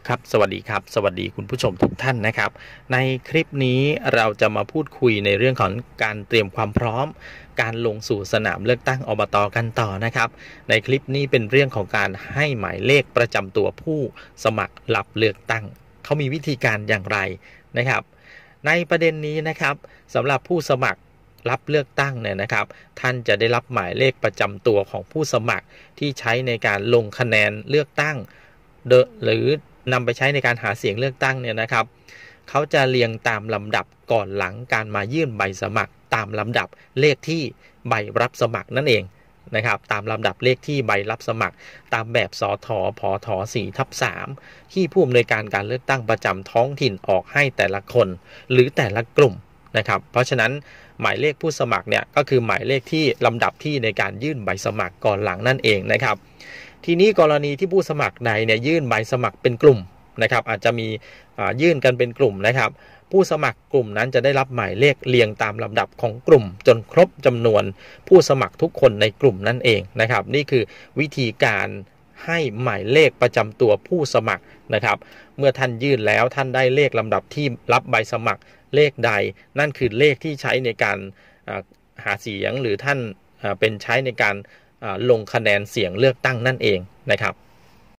ครับสวัสดีครับสวัสดีคุณผู้ชมทุกท่านนะครับในคลิปนี้เราจะมาพูดคุยในเรื่องของการเตรียมความพร้อมการลงสู่สนามเลือกตั้งอบต.กันต่อนะครับในคลิปนี้เป็นเรื่องของการให้หมายเลขประจำตัวผู้สมัครรับเลือกตั้งเขามีวิธีการอย่างไรนะครับในประเด็นนี้นะครับสำหรับผู้สมัครรับเลือกตั้งเนี่ยนะครับท่านจะได้รับหมายเลขประจำตัวของผู้สมัครที่ใช้ในการลงคะแนนเลือกตั้งหรือนำไปใช้ในการหาเสียงเลือกตั้งเนี่ยนะครับเขาจะเรียงตามลำดับก่อนหลังการมายื่นใบสมัครตามลำดับเลขที่ใบรับสมัครนั่นเองนะครับตามลำดับเลขที่ใบรับสมัครตามแบบสทผท4/3ที่ผู้อำนวยการการเลือกตั้งประจำท้องถิ่นออกให้แต่ละคนหรือแต่ละกลุ่มนะครับเพราะฉะนั้นหมายเลขผู้สมัครเนี่ยก็คือหมายเลขที่ลำดับที่ในการยื่นใบสมัครก่อนหลังนั่นเองนะครับทีนี้กรณีที่ผู้สมัครใดเนี่ยยื่นใบสมัครเป็นกลุ่มนะครับอาจจะมียื่นกันเป็นกลุ่มนะครับผู้สมัครกลุ่มนั้นจะได้รับหมายเลขเรียงตามลำดับของกลุ่มจนครบจำนวนผู้สมัครทุกคนในกลุ่มนั่นเองนะครับนี่คือวิธีการให้หมายเลขประจำตัวผู้สมัครนะครับเมื่อท่านยื่นแล้วท่านได้เลขลำดับที่รับใบสมัครเลขใดนั่นคือเลขที่ใช้ในการหาเสียงหรือท่านเป็นใช้ในการลงคะแนนเสียงเลือกตั้งนั่นเองนะครับ